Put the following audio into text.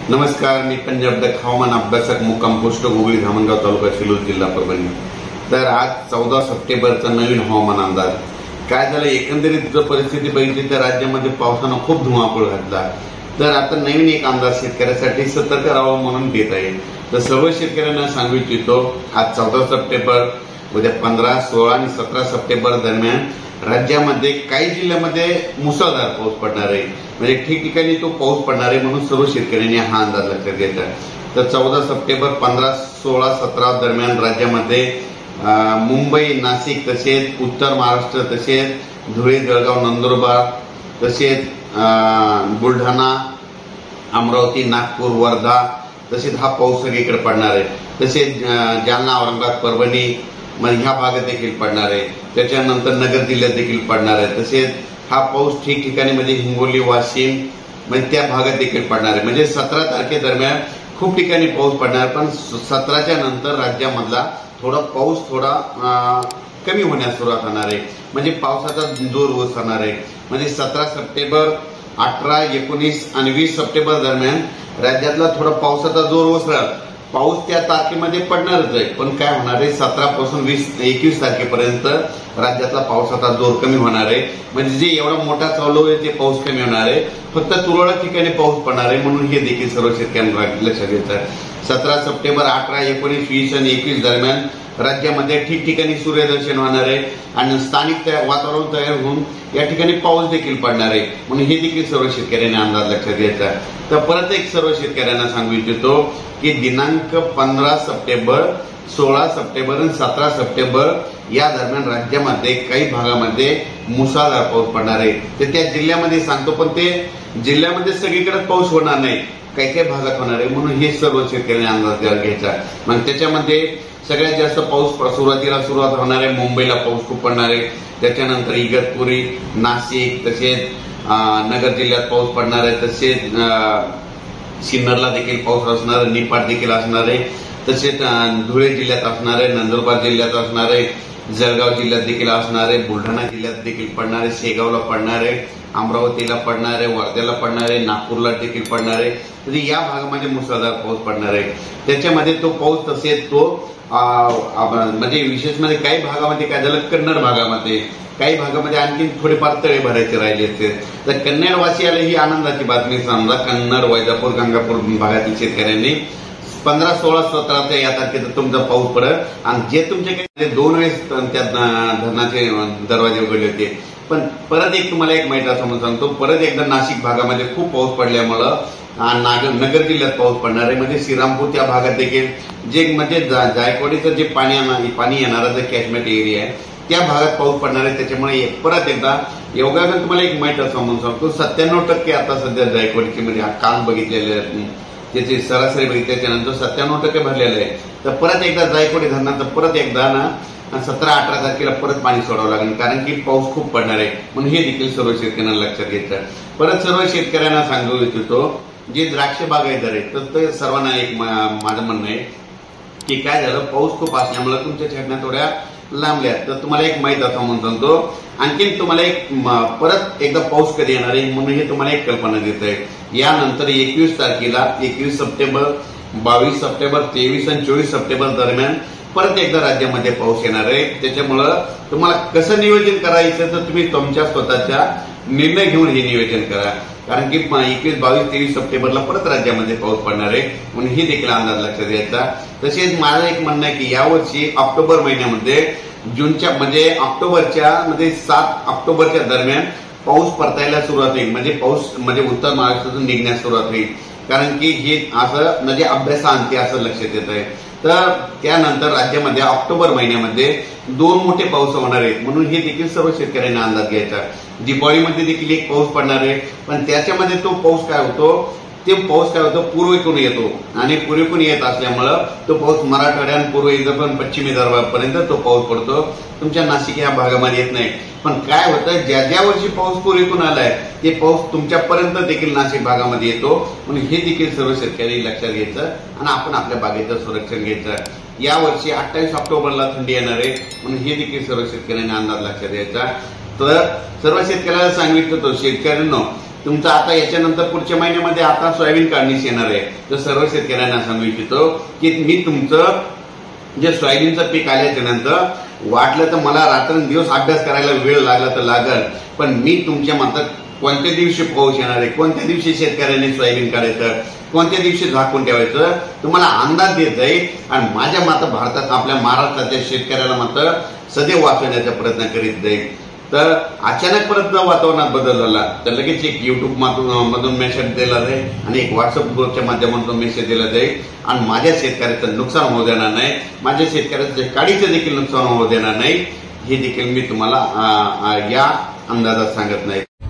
नमस्कार, मी पंजाब हवामान अभ्यासक मुक्काम पोस्ट गोगळी धामणगाव तालुका शिरूर जिल्हा परभणी। तर आज 14 सप्टेंबरचा नवीन हवामान अंदाज काय झालं, एकंदरीत जर परिस्थिती बघितली तर राज्यामध्ये पावसानं खूप धुमाकूळ घातला। तर आता नवीन एक अंदाज शेतकऱ्यांसाठी सतर्क राहावं म्हणून देत आहे। तर सर्व शेतकऱ्यांना सांगू इच्छितो, आज 14 सप्टेंबर, उद्या 15, 16 आणि 17 सप्टेंबर दरम्यान राज्यामध्ये काही जिल्ह्यामध्ये मुसळधार पाऊस पडणार आहे, म्हणजे ठिकठिकाणी तो पाऊस पडणार आहे म्हणून सर्व शेतकऱ्यांनी हा अंदाज लक्षात घ्यायचा। तर 14 सप्टेंबर, 15, 16, 17 दरम्यान राज्यामध्ये मुंबई, नाशिक, तसेच उत्तर महाराष्ट्र, तसेच धुळे, जळगाव, नंदुरबार, तसेच बुलढाणा, अमरावती, नागपूर, वर्धा, तसेच हा पाऊस सगळीकडे पडणार आहे। तसेच जालना, औरंगाबाद, परभणी ह्या भागात देखील पडणार आहे। त्याच्यानंतर नगर जिल्ह्यात देखील पडणार आहे। तसेच हा पाऊस ठिकठिकाणी म्हणजे हिंगोली, वाशिम म्हणजे त्या भागात देखील पडणार आहे। म्हणजे 17 तारखेदरम्यान खूप ठिकाणी पाऊस पडणार, पण 17च्या नंतर राज्यामधला पाऊस थोडा कमी होण्यास सुरुवात होणार आहे, म्हणजे पावसाचा जोर ओसरणार आहे। म्हणजे 17 सप्टेंबर, 18, 19 आणि 20 सप्टेंबर दरम्यान राज्यातला थोडा पावसाचा जोर ओसरेल। पाऊस त्या तारखेमध्ये पडणारच आहे, पण काय होणार आहे, 17 पासून 21 तारखेपर्यंत राज्यातला पावसाचा जोर कमी होणार आहे। म्हणजे जे एवढा मोठा चालू आहे ते पाऊस कमी होणार आहे, फक्त तुरळक ठिकाणी पाऊस पडणार आहे, म्हणून हे देखील सर्व शेतकऱ्यांना लक्षात घ्यायचं आहे। 17 सप्टेंबर, 18, 19, 20 आणि 21 दरम्यान राज्यामध्ये ठिकठिकाणी सूर्यदर्शन होणार आहे आणि स्थानिक वातावरण तयार होऊन या ठिकाणी पाऊस देखील पडणार आहे, म्हणून हे देखील सर्व शेतकऱ्यांनी अंदाज लक्षात घ्यायचा आहे। तर परत एक सर्व शेतकऱ्यांना सांगू इच्छितो की दिनांक 15 सप्टेंबर, 16 सप्टेंबर आणि 17 सप्टेंबर या दरम्यान राज्यामध्ये काही भागामध्ये मुसळधार पाऊस पडणार आहे। ते त्या जिल्ह्यामध्ये सांगतो, पण ते जिल्ह्यामध्ये सगळीकडे पाऊस होणार नाही, काही काही भागात होणार आहे, म्हणून हे सर्व शेतकऱ्यांनी अंदाज घ्यायचा। मग त्याच्यामध्ये सगळ्यात जास्त पाऊस सुरुवात होणार आहे मुंबईला, पाऊस खूप पडणार आहे। त्याच्यानंतर इगतपुरी, नाशिक, तसेच नगर जिल्ह्यात पाऊस पडणार आहे। तसेच सिन्नरला देखील पाऊस असणार आहे, निपाट देखील असणार आहे। तसेच धुळे जिल्ह्यात असणार आहे, नंदुरबार जिल्ह्यात असणार आहे, जळगाव जिल्ह्यात देखील असणार आहे, बुलढाणा जिल्ह्यात देखील पडणार आहे, शेगावला पडणार आहे, अमरावतीला पडणार आहे, वर्ध्याला पडणार आहे, नागपूरला देखील पडणार आहे। म्हणजे या भागामध्ये मुसळधार पाऊस पडणार आहे। त्याच्यामध्ये तो पाऊस तसेच तो म्हणजे विशेष म्हणजे काही भागामध्ये काय झालं, कन्नड भागामध्ये काही भागामध्ये आणखी थोडेफार तळे भरायचे राहिले असते। तर कन्नडवासियाला ही आनंदाची बातमी समजा, कन्नड, वैजापूर, गंगापूर भागातील शेतकऱ्यांनी 15, 16, 17 या तारखेचा तुमचा पाऊस पडत आणि जे तुमच्याकडे 2 वेळेस त्या धरणाचे दरवाजे उघडले होते। पण परत एक तुम्हाला एक माहिती असं सांगतो, परत एकदा नाशिक भागामध्ये खूप पाऊस पडल्यामुळं नगर जिल्ह्यात पाऊस पडणार आहे। म्हणजे श्रीरामपूर त्या भागात देखील जे म्हणजे जायकवाडीचं जे पाणी येणारा जे कॅचमेंट एरिया आहे त्या भागात पाऊस पडणार आहे। त्याच्यामुळे परत एकदा योगायोगाने तुम्हाला एक माहिती असं म्हणून सांगतो, 97% आता सध्या जायकवाडीचे म्हणजे काल बघितलेले त्याची सरासरी बघितल्याच्या नंतर 97% भरलेलं आहे। तर परत एकदा जायकवाडी धरणाचं परत एकदा ना 17, 18 तारखेला परत पाणी सोडावं लागेल, कारण की पाऊस खूप पडणार आहे, म्हणून हे देखील सर्व शेतकऱ्यांना लक्षात घ्यायचं। परत सर्व शेतकऱ्यांना सांगू इच्छितो, जे द्राक्ष बागायतदार आहेत तर ते सर्वांना एक माझं म्हणणं आहे की काय झालं, पाऊस खूप असल्यामुळे तुमच्या छाटण्या थोड्या लांबल्या। तर तुम्हाला एक माहिती असं म्हणून सांगतो, आणखीन तुम्हाला एक परत एकदा पाऊस कधी येणार आहे म्हणून हे तुम्हाला एक कल्पना देत आहे। यानंतर 21 तारखेला 21 सप्टेंबर, 22 सप्टेंबर, 23 आणि 24 सप्टेंबर दरम्यान परत एकदा राज्यामध्ये पाऊस येणार आहे। त्याच्यामुळं तुम्हाला कसं नियोजन करायचं तर तुम्ही तुमच्या स्वतःच्या निर्णय घेऊन हे नियोजन करा, कारण की 21, 22, 23 सप्टेंबरला परत राज्यामध्ये पाऊस पडणार आहे, म्हणून ही देखील अंदाज लक्षात घ्यायचा। तसेच माझं एक म्हणणं आहे की यावर्षी ऑक्टोबर महिन्यामध्ये जूनच्या म्हणजे ऑक्टोबरच्या म्हणजे 7 ऑक्टोबरच्या दरम्यान पाऊस परतायला सुरुवात होईल, म्हणजे पाऊस म्हणजे उत्तर महाराष्ट्रातून निघण्यास सुरुवात होईल, कारण की हे असं म्हणजे अभ्यासाअंती असं लक्षात येत आहे। तर त्यानंतर राज्यामध्ये ऑक्टोबर महिन्यामध्ये 2 मोठे पाऊस होणार आहेत, म्हणून हे देखील सर्व शेतकऱ्यांना अंदाज घ्यायचा। दिवाळीमध्ये देखील एक पाऊस पडणार आहे, पण त्याच्यामध्ये तो पाऊस काय होतो, पूर्वेकडून येतो आणि पूर्वेकडून येत असल्यामुळं तो पाऊस मराठवाड्यात, पूर्व विदर्भ, पश्चिमी विदर्भापर्यंत तो पाऊस पडतो, तुमच्या नाशिक या भागामध्ये येत नाही। पण काय होतं, ज्या वर्षी पाऊस पूर्वेकडून आलाय ते पाऊस तुमच्यापर्यंत देखील नाशिक भागामध्ये येतो, म्हणून हे देखील सर्व शेतकरी लक्षात घ्यायचं आणि आपण आपल्या बागेचं संरक्षण घ्यायचं। यावर्षी 28 ऑक्टोबरला थंडी येणार आहे, म्हणून हे देखील सर्व शेतकऱ्यांनी अंदाज लक्षात घ्यायचा। तर सर्व शेतकऱ्याला सांगितलं शेतकऱ्यांना तुमचं आता याच्यानंतर पुढच्या महिन्यामध्ये आता सोयाबीन काढणीस येणार आहे. तर सर्व शेतकऱ्यांना सांगू इच्छितो की मी तुमचं जे सोयाबीनचं पीक आल्याच्यानंतर वाटलं तर मला रात्रंदिवस अभ्यास करायला वेळ लागला तर लागल, पण मी तुमच्या मतात कोणत्या दिवशी पाऊस येणार आहे, कोणत्या दिवशी शेतकऱ्यांनी सोयाबीन काढायचं, कोणत्या दिवशी झाकून ठेवायचं तुम्हाला अंदाज देत जाईल. आणि माझ्या मात्र भारतात आपल्या महाराष्ट्राच्या शेतकऱ्याला मात्र सदैव वाचवण्याचा प्रयत्न करीत जाईल. तर अचानक परत वातावरणात बदल झाला तर लगेच एक युट्यूब मधून मेसेज दिला जाईल आणि एक व्हॉट्सअप ग्रुपच्या माध्यमातून मेसेज दिला जाईल आणि माझ्या शेतकऱ्याचं नुकसान होऊ देणार नाही, माझ्या शेतकऱ्याचं काडीचं देखील नुकसान होऊ देणार नाही, हे देखील मी तुम्हाला या अंदाजात सांगत नाही.